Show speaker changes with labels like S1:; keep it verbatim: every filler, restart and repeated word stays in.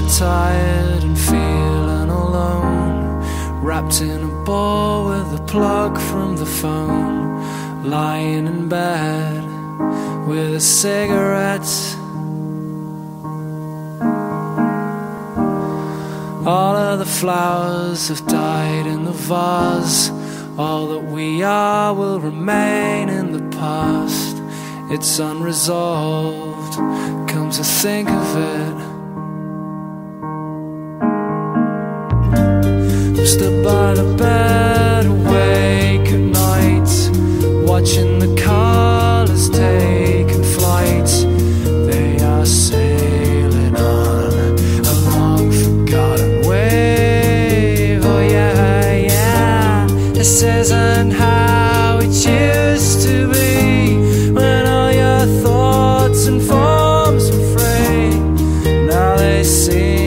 S1: tired and feeling alone, wrapped in a ball with a plug from the phone, lying in bed with a cigarette. All of the flowers have died in the vase. All that we are will remain in the past. It's unresolved, come to think of it. I'm stood by the bed, awake at night, watching the colours taking flight. They are sailing on a long forgotten wave. Oh yeah, yeah. This isn't how it used to be, when all your thoughts and forms were free. Now they seem